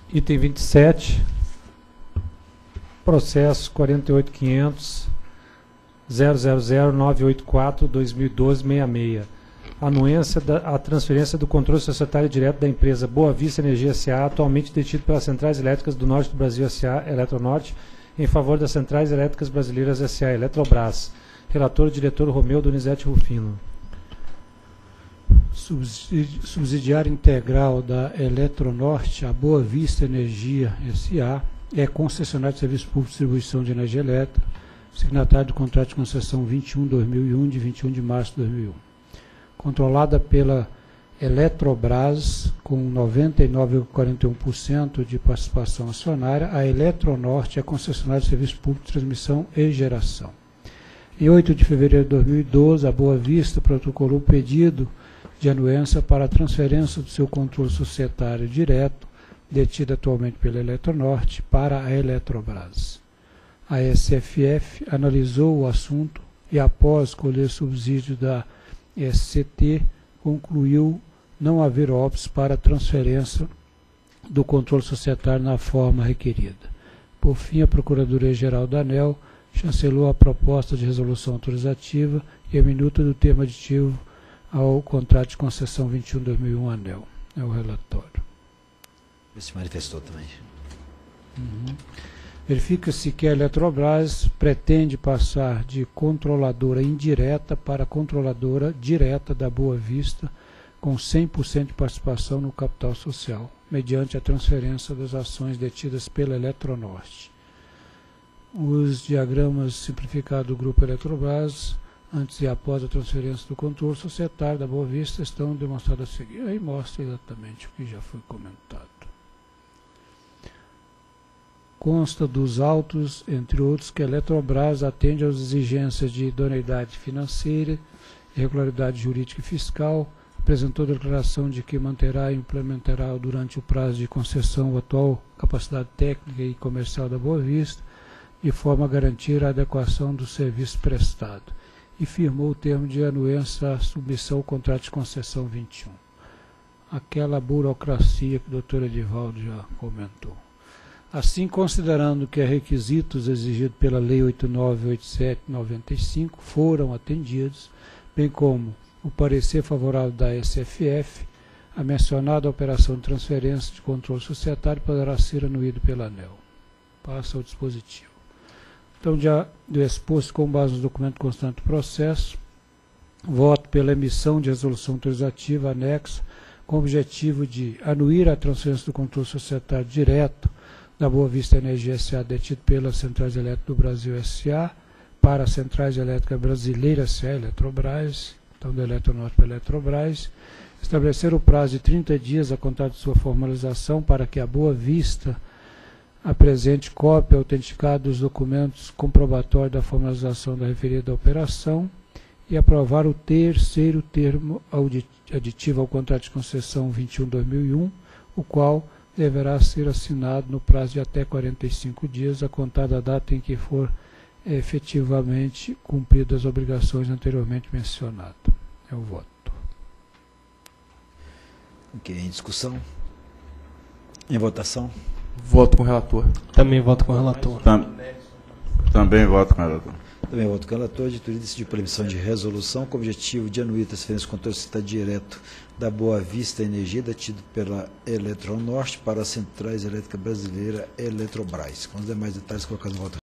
Item 27, processo 48.500.000.984/2012-66. Anuência a transferência do controle societário direto da empresa Boa Vista Energia S.A., atualmente detida pelas Centrais Elétricas do Norte do Brasil S.A., Eletronorte, em favor das Centrais Elétricas Brasileiras S.A., Eletrobras. Relator, diretor Romeu Donizete Rufino. Subsidiária integral da Eletronorte, a Boa Vista Energia S.A., é concessionária de serviço público de distribuição de energia elétrica, signatário do contrato de concessão 21/2001, de 21 de março de 2001. Controlada pela Eletrobras, com 99,41% de participação acionária, a Eletronorte é concessionária de serviço público de transmissão e geração. Em 8 de fevereiro de 2012, a Boa Vista protocolou pedido de anuência para a transferência do seu controle societário direto, detido atualmente pela Eletronorte, para a Eletrobras. A SFF analisou o assunto e, após colher subsídio da SCT, concluiu não haver óbitos para a transferência do controle societário na forma requerida. Por fim, a Procuradoria-Geral da ANEEL chancelou a proposta de resolução autorizativa e a minuta do termo aditivo ao contrato de concessão 21/2001 ANEEL. É o relatório. Ele se manifestou também. Verifica-se que a Eletrobras pretende passar de controladora indireta para controladora direta da Boa Vista, com 100% de participação no capital social, mediante a transferência das ações detidas pela Eletronorte. Os diagramas simplificados do Grupo Eletrobras, antes e após a transferência do controle societário da Boa Vista, estão demonstrados a seguir. Aí mostra exatamente o que já foi comentado. Consta dos autos, entre outros, que a Eletrobras atende às exigências de idoneidade financeira, regularidade jurídica e fiscal, apresentou declaração de que manterá e implementará durante o prazo de concessão a atual capacidade técnica e comercial da Boa Vista, de forma a garantir a adequação do serviço prestado, e firmou o termo de anuência à submissão ao contrato de concessão 21. Aquela burocracia que o doutor Edivaldo já comentou. Assim, considerando que os requisitos exigidos pela Lei 8987/95 foram atendidos, bem como o parecer favorável da SFF, a mencionada operação de transferência de controle societário poderá ser anuído pela ANEEL. Passa ao dispositivo. Então, já do exposto com base no documento constante do processo, voto pela emissão de resolução autorizativa anexa com o objetivo de anuir a transferência do controle societário direto da Boa Vista Energia S.A. detido pelas Centrais Elétricas do Brasil S.A. para as Centrais Elétricas Brasileiras S.A. Eletrobras, então da Eletronorte para a Eletrobras, estabelecer o prazo de 30 dias a contar de sua formalização para que a Boa Vista apresente cópia autenticada dos documentos comprobatórios da formalização da referida operação e aprovar o terceiro termo aditivo ao contrato de concessão 21/2001, o qual deverá ser assinado no prazo de até 45 dias, a contar da data em que for efetivamente cumpridas as obrigações anteriormente mencionadas. É o voto. Ok, em discussão? Em votação? Voto com o relator. Também voto com o relator. Também voto com o relator. Também voto com o relator. A diretoria decidiu por emissão de resolução com o objetivo de anuir a transferência de controle societário direto da Boa Vista Energia, detido pela Eletronorte, para as Centrais Elétricas Brasileiras Eletrobras. Com os demais detalhes colocados no voto.